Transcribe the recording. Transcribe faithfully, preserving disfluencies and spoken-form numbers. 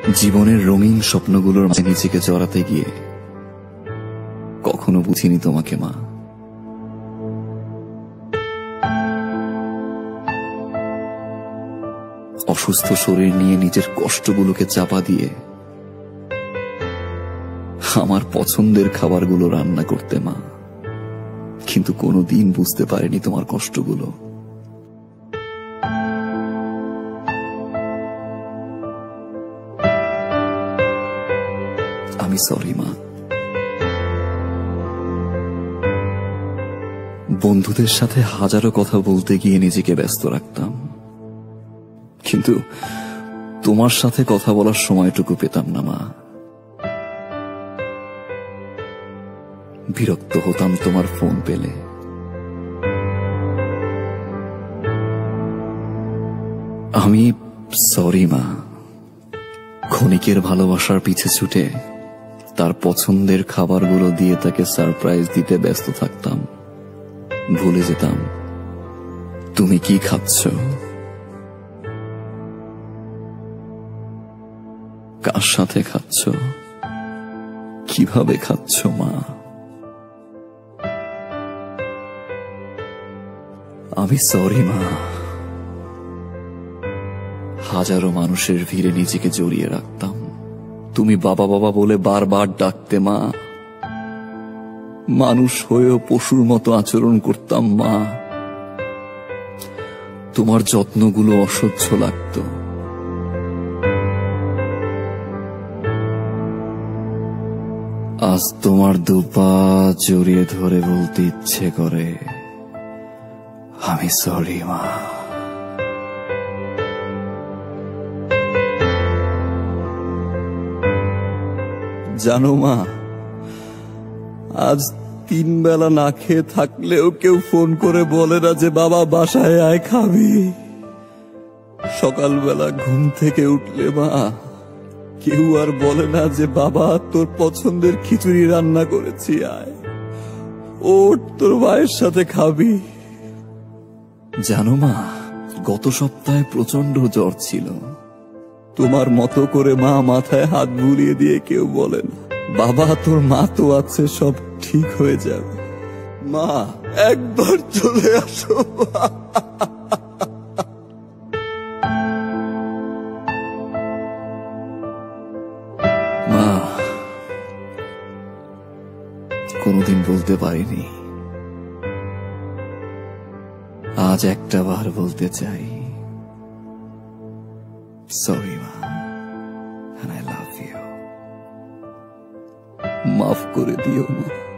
জীবনের রঙিন স্বপ্নগুলোর মাঝে নিজেকে জড়াতে গিয়ে কখনো বুঝিনি তোমাকে মা। অসুস্থ শরীর নিয়ে নিজের কষ্টগুলোকে চাপা দিয়ে আমার পছন্দের খাবারগুলো রান্না করতে মা, কিন্তু কোনোদিন বুঝতে পারিনি তোমার কষ্টগুলো। আমি সরি মা। বন্ধুদের সাথে হাজারো কথা বলতে গিয়ে নিজেকে ব্যস্ত রাখতাম, কিন্তু তোমার সাথে কথা বলার সময়টুকু পেতাম না মা। বিরক্ত হতাম তোমার ফোন পেলে। আমি সরি মা। ক্ষণিকের ভালোবাসার পিছে ছুটে তার পছন্দের খাবারগুলো দিয়ে তাকে সারপ্রাইজ দিতে ব্যস্ত থাকতাম। ভুলে যেতাম তুমি কি খাচ্ছ, কার সাথে খাচ্ছ, কিভাবে খাচ্ছ মা। আমি সরি মা। হাজারো মানুষের ভিড়ে নিজেকে জড়িয়ে রাখতাম। তুমি বাবা বাবা বলে বারবার ডাকতে মা। মানুষ হয়েও পশুর মতো আচরণ করতাম মা। তোমার যত্নগুলো অসহ্য লাগত। আজ তোমার দুপা জড়িয়ে ধরে বলতে ইচ্ছে করে আমি সরি মা। জানো মা, আজ তিন বেলা না খেয়ে থাকলেও কেউ ফোন করে বলে না যে বাবা বাসায় আয় খাবি। সকালবেলা ঘুম থেকে উঠলে মা কেউ আর বলে না যে বাবা তোর পছন্দের খিচুড়ি রান্না করেছি, আয় ওঠ তোর ভাইয়ের সাথে খাবি। জানো মা, গত সপ্তাহে প্রচন্ড জ্বর ছিল। তোমার মতো করে মা মাথায় হাত বুলিয়ে দিয়ে কেউ বলেন বাবা তোর মা তো আছে, সব ঠিক হয়ে যাবে। মা একবার চলে আসো। মা কোনোদিন বলতে পারিনি, আজ একটা বার বলতে চাই সরি মা, and I love you. মাফ করে দিও মা।